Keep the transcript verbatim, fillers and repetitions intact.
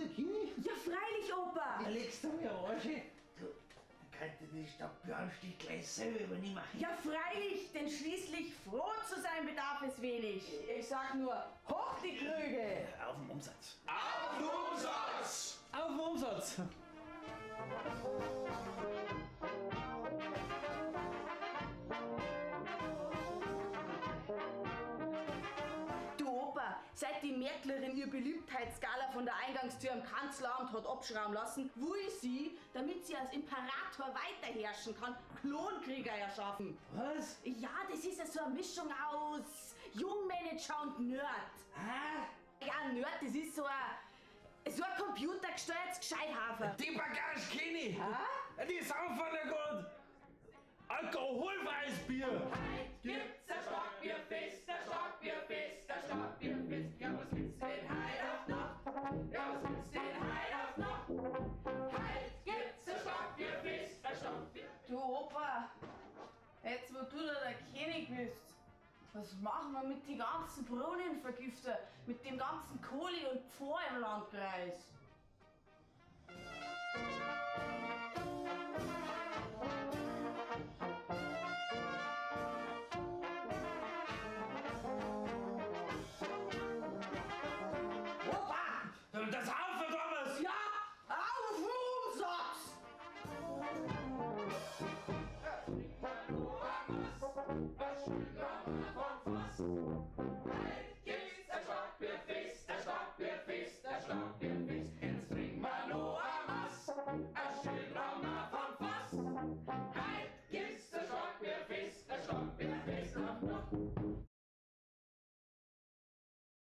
wieder, Kini? Ja, freilich, Opa! Ja, legst du mir Arsch? Du, dann könnte die Stadt Björnstich gleich selber übernehmen. Ja, freilich, denn schließlich froh zu sein bedarf es wenig. Ich sag nur, hoch die Krüge! Auf den Umsatz. Auf den Umsatz! Auf den Umsatz! Du Opa, seit die Mäklerin ihr Beliebtheitsskala von der Eingangstür im Kanzleramt hat abschrauben lassen, will sie, damit sie als Imperator weiter herrschen kann, Klonkrieger erschaffen. Was? Ja, das ist ja so eine Mischung aus Jungmanager und Nerd. Ah? Ja, Nerd, das ist so ein, so ein computergesteuertes Gescheithafer. Die Bagage Kini! Ah? Die saufen ja gut! Alkoholfreies Bier! Gibt's ein Stockbierfest, ein Stockbierfest, ein Stockbierfest. Ja, was gibt's denn heute auf noch? Ja, was gibt's denn heute auf noch? Heute gibt's ein Stockbierfest, ein Stockbierfest. Du Opa, jetzt wo du da der König bist, was machen wir mit den ganzen Brunnenvergifter, mit dem ganzen Kohle und Pfau im Landkreis? Das Haufen, Thomas! Ja, auf Umsatz! Was schön von Fass?